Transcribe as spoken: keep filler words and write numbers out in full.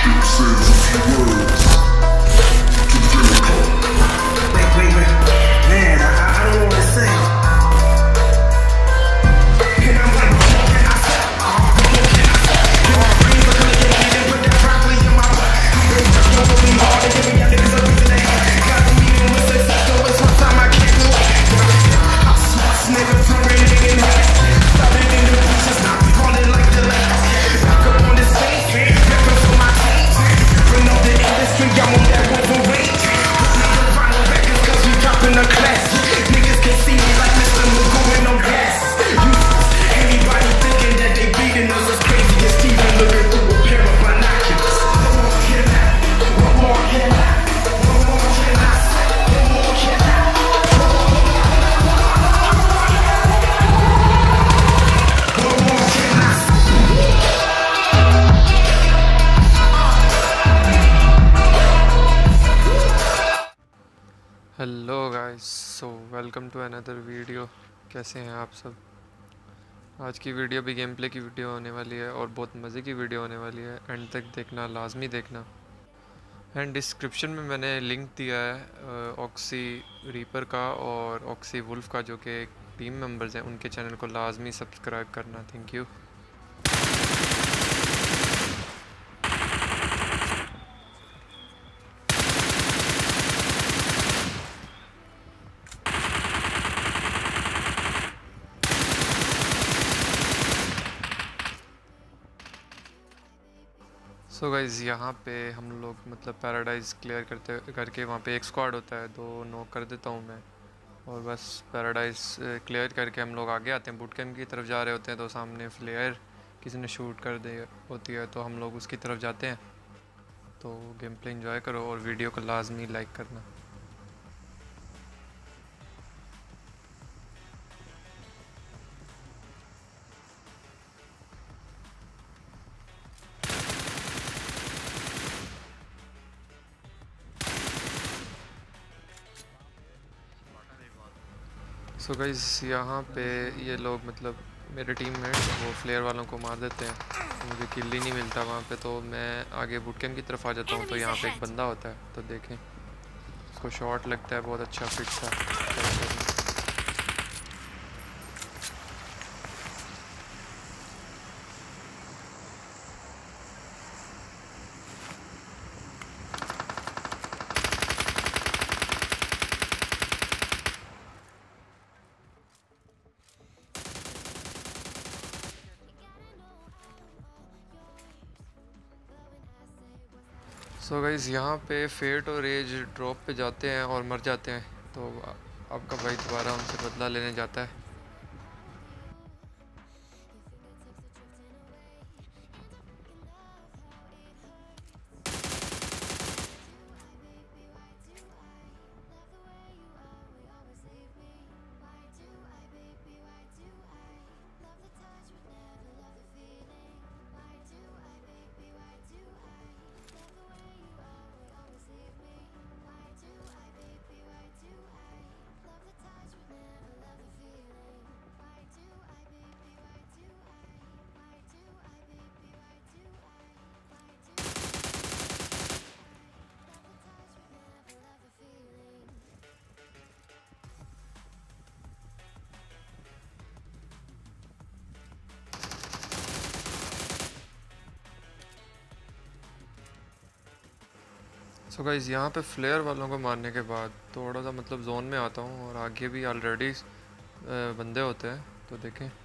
Hello guys, so welcome to another video. कैसे हैं आप सब? आज की वीडियो भी गेम प्ले की वीडियो होने वाली है और बहुत मज़े की वीडियो होने वाली है। एंड तक देखना, लाजमी देखना। एंड डिस्क्रिप्शन में मैंने लिंक दिया है ऑक्सी रीपर का और ऑक्सी वुल्फ का, जो कि टीम मेंबर्स हैं। उनके चैनल को लाजमी सब्सक्राइब करना। Thank you. सो गाइज़, यहाँ पे हम लोग मतलब पैराडाइज़ क्लियर करते करके वहाँ पे एक स्क्वाड होता है, दो नॉक कर देता हूँ मैं। और बस पैराडाइज़ क्लियर करके हम लोग आगे आते हैं। बूट कैंप की तरफ जा रहे होते हैं तो सामने फ्लेयर किसी ने शूट कर दे होती है, तो हम लोग उसकी तरफ जाते हैं। तो गेम प्ले एंजॉय करो और वीडियो को लाजमी लाइक करना। सो so गाइज़, यहाँ पे ये लोग मतलब मेरे टीममेट वो फ्लेयर वालों को मार देते हैं, तो मुझे किल ही नहीं मिलता वहाँ पे। तो मैं आगे बूट कैंप की तरफ आ जाता हूँ। तो यहाँ पे एक बंदा होता है, तो देखें उसको शॉट लगता है, बहुत अच्छा फिट था। सो गाइज़, यहाँ पे फेट और एज ड्रॉप पे जाते हैं और मर जाते हैं। तो आपका भाई दोबारा उनसे बदला लेने जाता है। सो so गाइज़, यहाँ पे फ्लेयर वालों को मारने के बाद थोड़ा सा मतलब जोन में आता हूँ और आगे भी ऑलरेडी बंदे होते हैं, तो देखें।